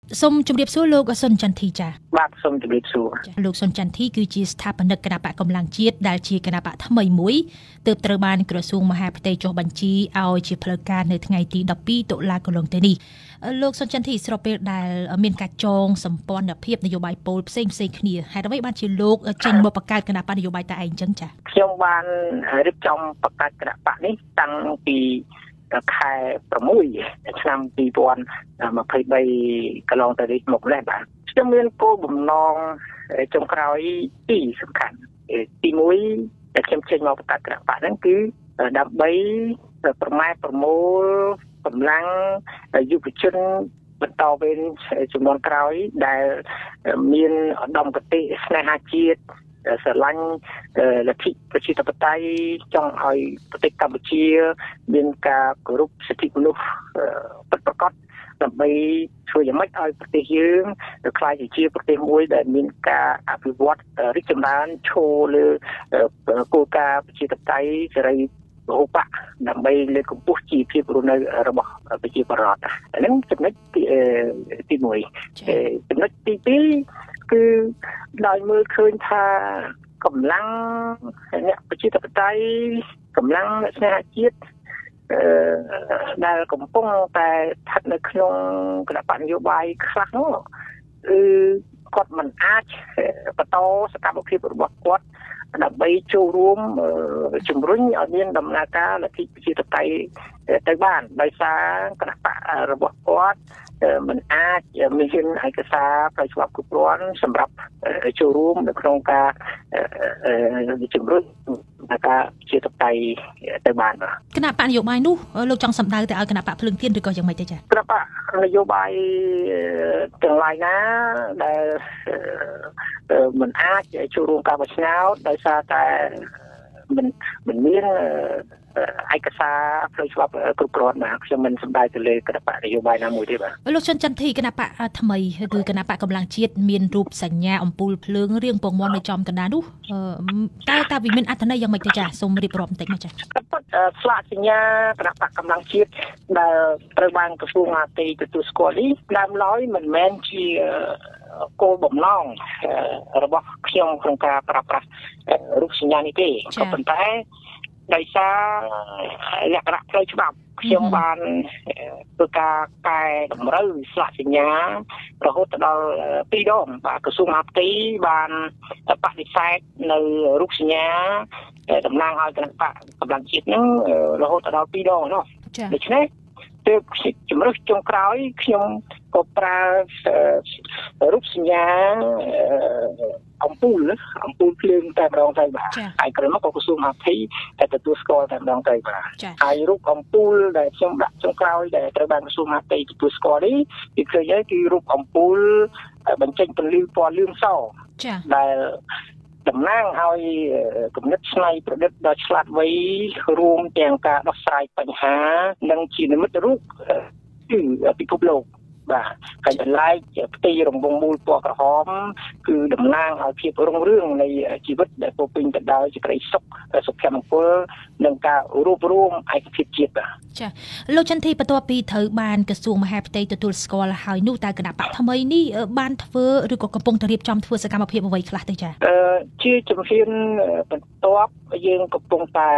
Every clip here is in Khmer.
សូមជម្រាបសួរលោកសុនចន្ទធីចា៎បាទសូមជម្រាបសួរលោកសុនចន្ទធីគឺជាស្ថាបនិកគណៈបកកម្លាំងជាតិដែលជាគណៈបកថ្មីមួយទើបត្រូវបានក្រសួងមហាផ្ទៃចុះបញ្ជីឲ្យជាផ្លូវការនៅថ្ងៃទី12តុលាកន្លងទៅនេះលោកសុនចន្ទធីស្របពេលដែលមានការចងសម្ព័ន្ធភាពនយោបាយពលផ្សេងគ្នាហេតុអ្វីបានជាលោកចេញមកបង្កើតគណៈបកនយោបាយតែឯងអញ្ចឹងចា៎ខ្ញុំបានរៀបចំបង្កើតគណៈបកនេះតាំងពីខែ6ឆ្នាំ2023កន្លងទៅនេះមកដែរបាទខ្ញុំមានគោលបំណងចុងក្រោយពីរសំខាន់ទី1ដែលខ្ញុំចេញមកបង្កើតគណៈបកហ្នឹងគឺដើម្បីប្រម៉ែប្រមូលកម្លាំងយុវជនបន្តវេនចំនួនក្រោយដែលមានឧត្តមគតិស្នេហាជាតិស្រឡាញ់លទ្ធិប្រជាធិបតេយ្យចង់ឲ្យប្រទេសកម្ពុជាមានការគោរពសិទ្ធិមនុស្សពិតប្រាកដដើម្បីជួយយ៉ាងម៉េចឲ្យប្រទេសយើងក្លាយជាប្រទេសមួយដែលមានការអភិវឌ្ឍរីកចម្រើនឈរលើគោលការណ៍ប្រជាធិបតេយ្យសេរីពហុបកដើម្បីលើកកម្ពស់ជីវភាពរស់នៅរបស់ប្រជាពលរដ្ឋហ្នឹងចំណុចទី1ចំណុចទី2គឺដោយមើលឃើញថាកម្លាំងអ្នកប្រជាធិបតេយ្យកម្លាំងអ្នកស្នេហាជាតិដែលកំពុងតែស្ថិតនៅក្នុងគណៈបកនយោបាយខ្លះនោះគឺគាត់មិនអាចបន្តសកម្មភាពរបស់គាត់ដើម្បីចូលរួមជំរុញឲ្យមានដំណើរការលទ្ធិប្រជាធិបតេយ្យទៅបានដោយសារគណៈបករបស់គាត់មិនអាចមានឯកសារផ្លូវច្បាប់គ្រប់គ្រាន់សម្រាប់ចូលរួមនៅក្នុងការជំរុញការជាតបៃទៅបានគណៈបកនយោបាយនោះលោកចង់សម្ដៅទៅឲ្យគណៈបកភ្លើងទៀនឬក៏យ៉ាងម៉េចទេចា៎គណៈបកនយោបាយទាំងឡាយណាដែលមិនអាចចូលរួមការបោះឆ្នោតដោយសារតែមិនមានឯកសារផ្លូវច្បាប់គ្រប់គ្រាន់ណាខ្ញុំមិនសម្ដៅទៅលើគណៈបកនយោបាយណាមួយទេបាទលោកសុនចន្ទធីគណៈបកថ្មីគឺគណៈបកកម្លាំងជាតិមានរូបសញ្ញាអំពូលភ្លើងរៀងពងមាន់នៅចំកណ្ដាលនោះតើវាមានអត្ថន័យយ៉ាងម៉េចទៅចា៎សូមរៀបរាប់បន្តិចមកចា៎ស្លាកសញ្ញាគណៈបកកម្លាំងជាតិដែលត្រូវបានក្រសួងមហាផ្ទៃទទួលស្គាល់នេះដើមឡើយមិនមែនជាគោលបំណងរបស់ខ្ញុំក្នុងការប្រើប្រាស់រូបសញ្ញានេះទេក៏ប៉ុន្តែដោយសារលក្ខណៈផ្លូវច្បាប់ខ្ញុំបានធ្វើការកែតម្រូវស្លាកសញ្ញារហូតដល់2ដងបាទក្រសួងមហាផ្ទៃបានបដិសេធនៅរូបសញ្ញាតំណាងឲ្យគណៈបកកម្លាំងជាតិហ្នឹងរហូតដល់2ដងនោះដូច្នេះទើបជំរើសចុងក្រោយខ្ញុំក៏ប្រើរូបសញ្ញាអំពូលភ្លើងតែម្ដងទៅបាទហើយក្រោយមកក៏ក្រសួងមហាផ្ទៃតែទទួលស្គាល់តែម្ដងទៅបាទហើយរូបអំពូលដែលខ្ញុំដាក់ចុងក្រោយដែលត្រូវបានក្រសួងមហាផ្ទៃទទួលស្គាល់នេះគឺឃើញហើយគឺរូបអំពូលបញ្ចេញពន្លឺពណ៌លឿងសដែលតំណាងឲ្យគំនិតច្នៃប្រឌិតដ៏ឆ្លាតវៃរួមទាំងការដោះស្រាយបញ្ហានិងជានិមិត្តរូបគឺពិភពលោកបាទហើយបន្លែកផ្ទៃរង្វង់មូលពណ៌ក្រហមគឺតំណាងឲ្យភាពរុងរឿងនៃជីវិតដែលពោពេញទៅដោយសេចក្តីសុខសុភមង្គលនិងការរួបរวมឯកភាពជាតិបាទចាលោកចន្ទធីបន្ទាប់ពីត្រូវបានក្រសួងមហាផ្ទៃទទួលស្គាល់ហើយនោះតើគណៈបកថ្មីនេះបានធ្វើឬក៏កំពុងតែរៀបចំធ្វើសកម្មភាពអ្វីខ្លះទៅចាជាជំហានបន្ទាប់យើងកំពុងតែ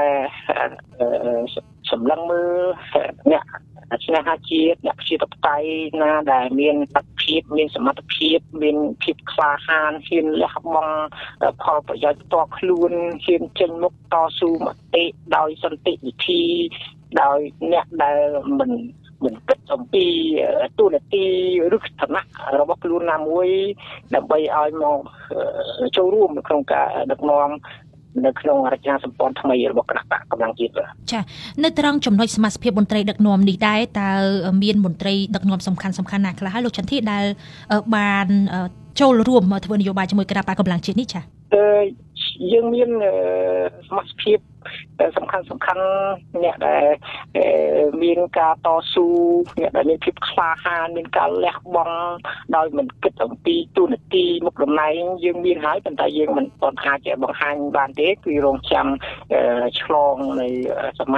សម្លឹងមើលអ្នកស្នេហាជាតិអ្នកប្រជាធិបតេយ្យណាដែលមានបទភាពមានសមត្ថភាពមានភាពក្លាហានហ៊ានលះបង់ផលប្រយោជន៍ផ្ទាល់ខ្លួនហ៊ានចេញមុខតស៊ូមតិដោយសន្តិវិធីដោយអ្នកដែលមិនគិតអំពីទូនាទីឬឋានៈរបស់ខ្លួនណាមួយដើម្បីឲ្យមកចូលរួមនៅក្នុងការដឹកនាំនៅក្នុងរចនាសម្ព័ន្ធថ្មីរបស់គណៈបកកម្លាំងជាតិចានៅត្រង់ចំណុចសមាជិកមន្ត្រីដឹកនាំនេះដែរតើមានមន្ត្រីដឹកនាំសំខាន់ណាខ្លះហើយលោកចន្ទធីដែលបានចូលរួមធ្វើនយោបាយជាមួយគណៈបកកម្លាំងជាតិនេះចាយើងមានសមាជិកសំខាន់អ្នកដែលមានការតស៊ូអ្នកដែលមានភាពក្លាហានមានការលះបង់ដោយមិនគិតអំពីទូនាទីមុខតំណែងយើងមានហើយប៉ុន្តែយើងមិនទាន់អាចបង្ហាញបានទេគឺរងចាំឆ្លងនៃសមាជ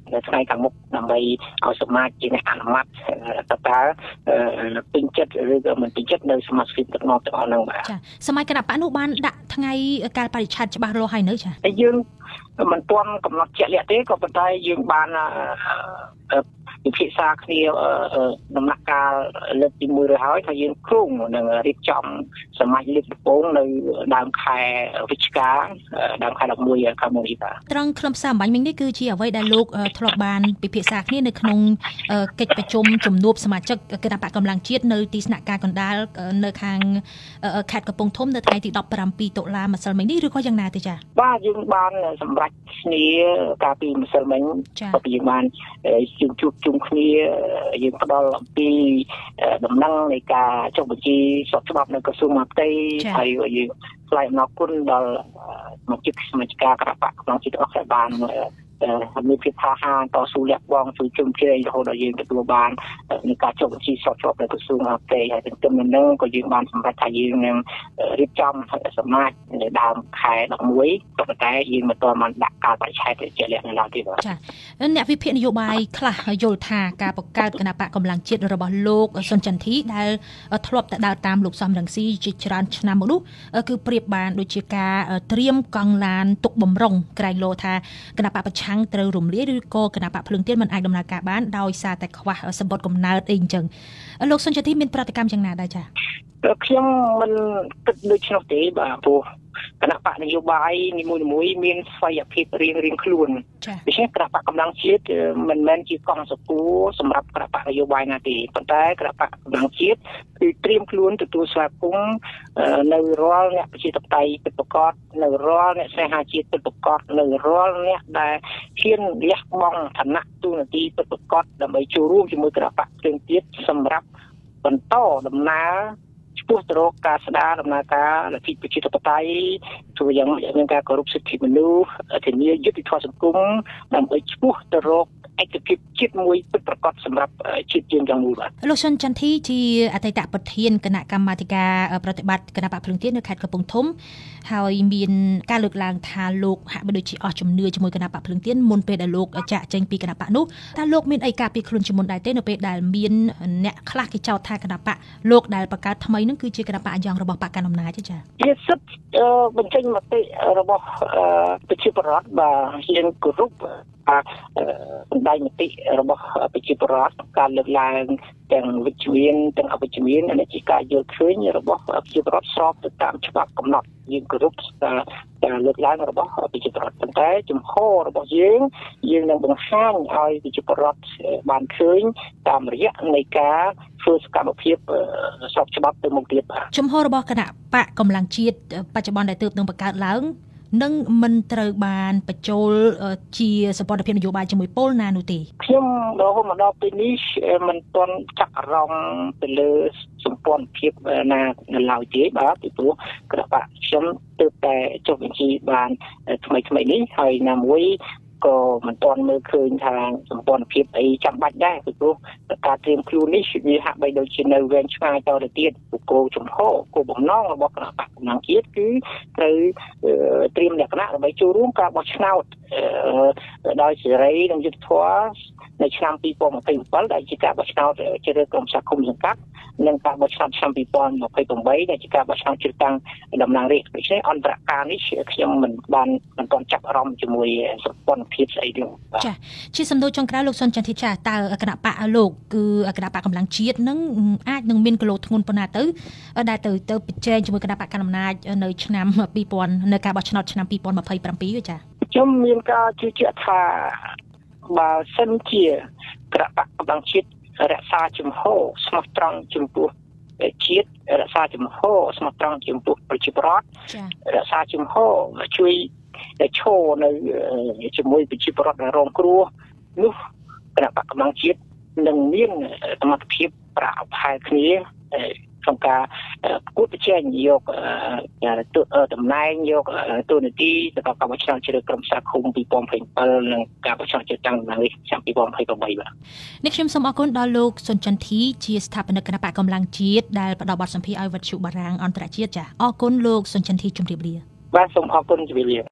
នៅថ្ងៃខាងមុខដើម្បីឲ្យសមាជជាអ្នកអនុម័តតើពេញចិត្តឬក៏មិនពេញចិត្តនៅសមាជិកទាំងអស់ហ្នឹងបាទចាសម័យគណៈបកនោះបានដាក់ថ្ងៃកាលបរិច្ឆេទច្បាស់លាស់ហើយនៅចាតែយើងមិនទាន់កំណត់ជាក់លាក់ទេក៏ប៉ុន្តែយើងបានពិភាក្សាគ្នាដំណាក់កាលលើកទី1រួចហើយថាយើងគ្រោងនឹងរៀបចំសមាជលើកដំបូងនៅដើមខែវិច្ឆិកាដើមខែ11ខែមុននេះបាទត្រង់ខ្លឹមសារអំបញ្ញមិញនេះគឺជាអ្វីដែលលោកធ្លាប់បានពិភាក្សាគ្នានៅក្នុងកិច្ចប្រជុំជំនួបសមាជិកគណៈបកកម្លាំងជាតិនៅទីស្នាក់ការកណ្ដាលនៅខាងខេត្តកំពង់ធំនៅថ្ងៃទី17តុលាម្សិលមិញនេះឬក៏យ៉ាងណាទេចាបាទយើងបានសម្រេចគ្នាកាលពីម្សិលមិញក៏យើងបានជួបជុំគ្នាយើងផ្ដល់អំពីដំណឹងនៃការចុះបញ្ជីស្របច្បាប់នៅក្រសួងមហាផ្ទៃហើយយើងថ្លែងអំណរគុណដល់សមាជិកការគណៈបកកម្លាំងជាតិអស់ដែលបានមានភាពថាហាតស៊ូលះបង់ជួយជុំជ្រែងរហូតដល់យើងទទួលបាននៃការចុះបញ្ជីស្របច្បាប់នៅក្រសួងមហាផ្ទៃហើយទន្ទឹមនឹងក៏យើងបានសម្រេចថាយើងនឹងរៀបចំសមាជនៅដើមខែ11ក៏ប៉ុន្តែយើងមិនទាន់បានដាក់កាលបរិច្ឆេទជាក់លាក់នៅឡើយទេបាទចាអ្នកវិភាគនយោបាយខ្លះយល់ថាការបង្កើតគណៈបកកម្លាំងជាតិរបស់លោកសុនចន្ទធីដែលធ្លាប់តែដើរតាមលោកសំរងស៊ីជាច្រើនឆ្នាំមកនោះគឺប្រៀបបានដូចជាការត្រៀមកង់ឡានទុកបំរុងក្រែងលោថាគណៈបកប្រឆាំងត្រូវរំលាយឬក៏គណៈបកភ្លើងទៀនមិនអាចដំណើរការបានដោយសារតែខ្វះសម្បត្តិកំណើតអីអញ្ចឹងលោកសុនចន្ទធីមានប្រតិកម្មយ៉ាងណាដែរចា៎ខ្ញុំមិនគិតដូច្នោះទេបាទព្រោះគណៈបកនយោបាយនីមួយៗមានស្វ័យភាពរៀងខ្លួនដូច្នេះគណៈបកកម្លាំងជាតិមិនមែនជាកងសកួរសម្រាប់គណៈបកនយោបាយណាទេប៉ុន្តែគណៈបកកម្លាំងជាតិគឺត្រៀមខ្លួនទទួលស្វាគមន៍នៅរាល់អ្នកប្រជាធិបតេយ្យពិតប្រាកដនៅរាល់អ្នកស្នេហាជាតិពិតប្រាកដនៅរាល់អ្នកដែលហ៊ានលះបង់ឋានៈទូនាទីពិតប្រាកដដើម្បីចូលរួមជាមួយគណៈបកផ្សេងទៀតសម្រាប់បន្តដំណើរឆ្ពោះទៅរកការស្ដារដំណើរការលទ្ធិប្រជាធិបតេយ្យធ្វើយ៉ាងមានការគោរពសិទ្ធិមនុស្សធានាយុត្តិធម៌សង្គមដើម្បីឆ្ពោះទៅរកឯកភាពជាតិមួយពិតប្រាកដសម្រាប់ជាតិយើងយ៉ាងមូលបាទលោកសុនចន្ទធីជាអតីតប្រធានគណៈកម្មាធិការប្រតិបត្តិគណៈបកភ្លើងទៀននៅខេត្តកំពង់ធំហើយមានការលើកឡើងថាលោកហាក់បីដូចជាអស់ជំនឿជាមួយគណៈបកភ្លើងទៀនមុនពេលដែលលោកចាក់ចេញពីគណៈបកនោះតើលោកមានអីការពារខ្លួនជាមុនដែរទេនៅពេលដែលមានអ្នកខ្លះគេចោទថាគណៈបកលោកដែលបង្កើតថ្មីនឹងគឺជាគណៈបកយ៉ាងរបស់បកកណ្ដាលអំណាចទេចា៎ជាសិទ្ធិបញ្ចេញមតិរបស់ប្រជាពលរដ្ឋបាទយើងគោរពបណ្ដាញមតិរបស់ប្រជាពលរដ្ឋការលើកឡើងទាំងវិជ្ជមានទាំងអវិជ្ជមាននេះជាការយល់ឃើញរបស់ប្រជាពលរដ្ឋស្របទៅតាមច្បាប់កំណត់យើងគោរពការលើកឡើងរបស់ប្រជាពលរដ្ឋប៉ុន្តែជំហររបស់យើងនឹងបង្ហាញឲ្យប្រជាពលរដ្ឋបានឃើញតាមរយៈនៃការធ្វើសកម្មភាពស្របច្បាប់ទៅមុខទៀតបាទជំហររបស់គណៈបកកម្លាំងជាតិបច្ចុប្បន្នដែលទើបនឹងបង្កើតឡើងនឹងមិនត្រូវបានបញ្ចូលជាសម្ព័ន្ធភាពនយោបាយជាមួយពលណានោះទេខ្ញុំរហូតមកដល់ពេលនេះមិនទាន់ចាប់អារម្មណ៍ទៅលើសម្ព័ន្ធភាពណានៅឡើយទេបាទពីព្រោះគណៈបកខ្ញុំទើបតែចុះបញ្ជីបានថ្មីនេះហើយណាមួយក៏មិនទាន់មើលឃើញថាសម្ព័ន្ធភាពអីចាំបាច់ដែរពីព្រោះការត្រៀមខ្លួននេះវាហាក់បីដូចជានៅវែងឆ្ងាយតទៅទៀតគោលចំហគោលបំណងរបស់គណៈបកកម្លាំងជាតិគឺត្រូវត្រៀមលក្ខណៈដើម្បីចូលរួមការបោះឆ្នោតដោយសេរីនិងយុត្តិធម៌នៅឆ្នាំ2027ដែលជាការបោះឆ្នោតជ្រើសរើសក្រុមសហគមន៍សង្កាត់និងការបោះឆ្នោតឆ្នាំ2028ដែលជាការបោះឆ្នោតជ្រើសតាំងតំណាងរាស្ត្រដូច្នេះអន្តរការនេះខ្ញុំមិនទាន់ចាប់អារម្មណ៍ជាមួយសម្ព័ន្ធភាពស្អីទេចាជាសំណួរចុងក្រោយលោកសុនចន្ទធីចាតើគណៈបកលោកគឺគណៈបកកម្លាំងជាតិនឹងអាចនឹងមានគីឡូធ្ងន់ប៉ុណ្ណាទៅដែលទៅប្រជែងជាមួយគណៈបកកណ្ដាលអំណាចនៅឆ្នាំ2000នៅការបោះឆ្នោតឆ្នាំ2027ចាខ្ញុំមានការជឿជាក់ថាបើសិនជាគណៈបកកម្លាំងជាតិរក្សាជំហរស្មោះត្រង់ចំពោះជាតិរក្សាជំហរស្មោះត្រង់ចំពោះប្រជាពលរដ្ឋរក្សាជំហរជួយឈរនៅជាមួយប្រជាពលរដ្ឋដែលរងគ្រោះនោះគណៈបកកម្លាំងជាតិនឹងមានសមត្ថភាពប្រាក់ផែគ្នាក្នុងការប្រកួតប្រជែងយកតំណែងយកតួនាទីទៅដល់ការបោះឆ្នោតជ្រើសក្រុមសហគមន៍2027និងការបោះឆ្នោតជ្រើសតាំងតំណាងរាស្ត្រឆ្នាំ2028បាទនេះខ្ញុំសូមអរគុណដល់លោកសុនចន្ទធីជាស្ថាបនិកគណៈបកកម្លាំងជាតិដែលផ្ដល់បទសម្ភាសន៍ឲ្យវិទ្យុបារាំងអន្តរជាតិចា៎អរគុណលោកសុនចន្ទធីជម្រាបលាបាទសូមអរគុណជម្រាបលា